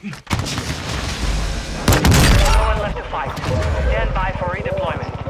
No one left to fight. Stand by for redeployment.